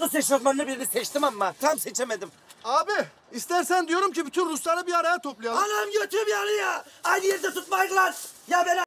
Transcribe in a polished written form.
Rus eşofmanlı birini seçtim ama tam seçemedim. Abi istersen diyorum ki bütün Rusları bir araya toplayalım. Anam götüm yanıyor. Aynı yerde tutmayın lan. Ya ben